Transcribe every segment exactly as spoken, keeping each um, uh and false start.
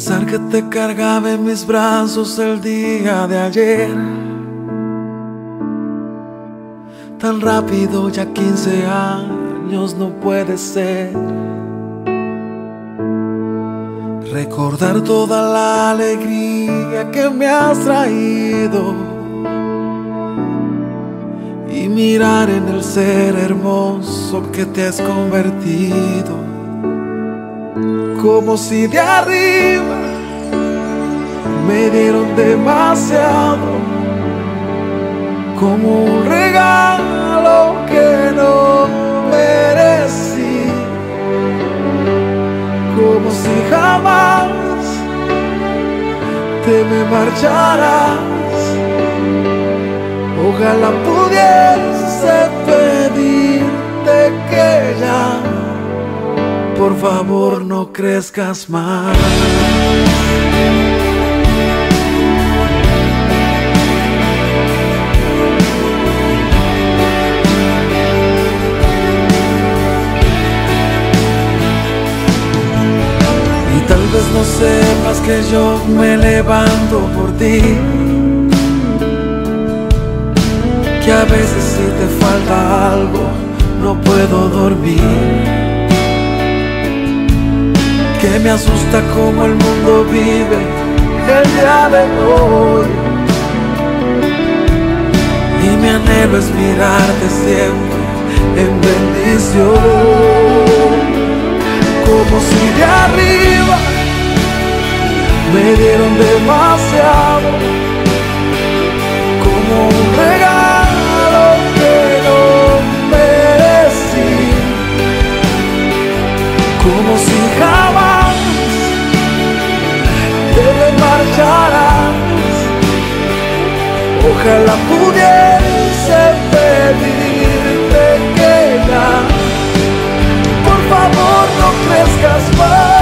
Pensar que te cargaba en mis brazos el día de ayer, tan rápido, ya quince años no puede ser. Recordar toda la alegría que me has traído y mirar en el ser hermoso que te has convertido. Como si de arriba me dieron demasiado, como un regalo que no merecí, como si jamás te me marcharas. Ojalá pudiese pedirte que ya, por favor, no crezcas más. Y tal vez no sepas que yo me levanto por ti, que a veces si te falta algo no puedo dormir, que me asusta cómo el mundo vive el día de hoy, y mi anhelo es mirarte siempre en bendición, como si de arriba me dieron demasiado, como un regalo que no merecí, como si jamás te me marcharás. Ojalá pudiese pedirte que ya, por favor, no crezcas más.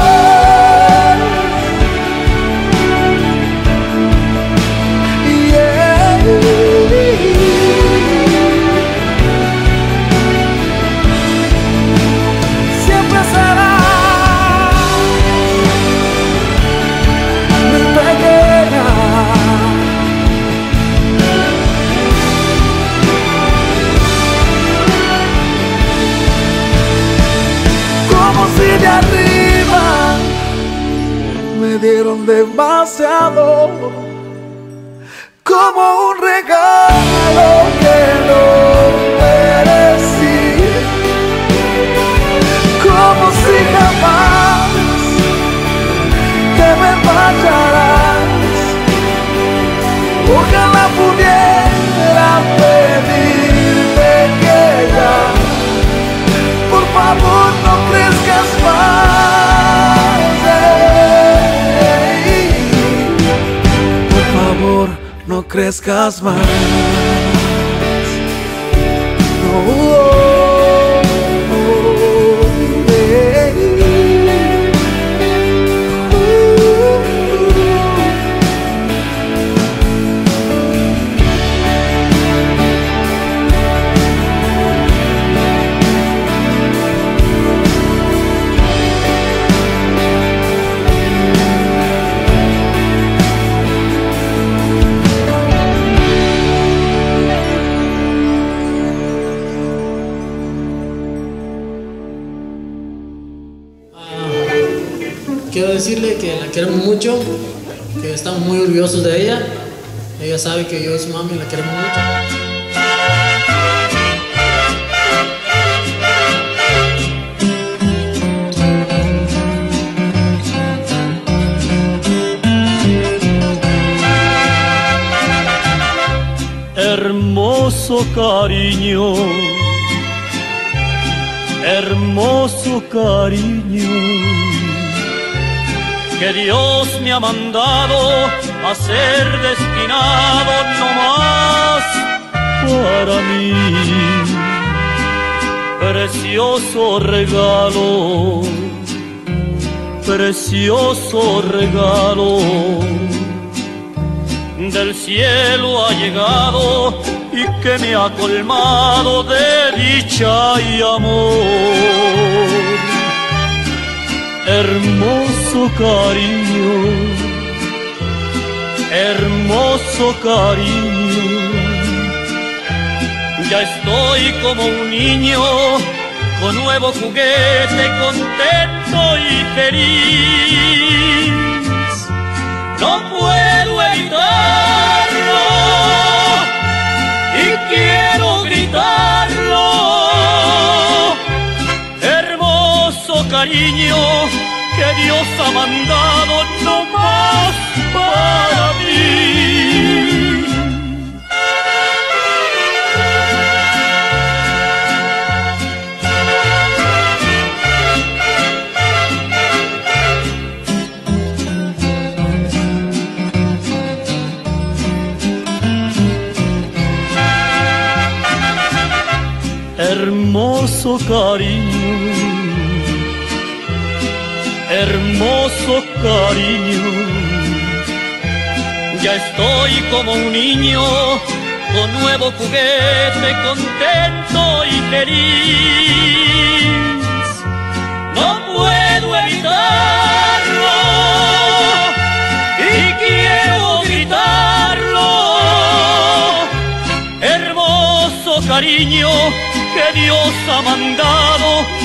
De arriba me dieron demasiado, como un regalo que no merecí, como si jamás te me marcharás. Ojalá pudiera pedirte que ya, por favor, no crezcas más. Por favor, no crezcas más. No. Quiero decirle que la queremos mucho, que estamos muy orgullosos de ella. Ella sabe que yo y su mami la queremos mucho. Hermoso cariño, hermoso cariño, que Dios me ha mandado a ser destinado no más para mí. Precioso regalo, precioso regalo, del cielo ha llegado y que me ha colmado de dicha y amor. hermoso cariño, hermoso cariño. Ya estoy como un niño con nuevo juguete, contento y feliz. No puedo evitarlo y quiero gritarlo. Hermoso cariño que Dios ha mandado no más para mí. Hermoso cariño, hermoso cariño. Ya estoy como un niño con nuevo juguete, contento y feliz. No puedo evitarlo y quiero gritarlo. Hermoso cariño que Dios ha mandado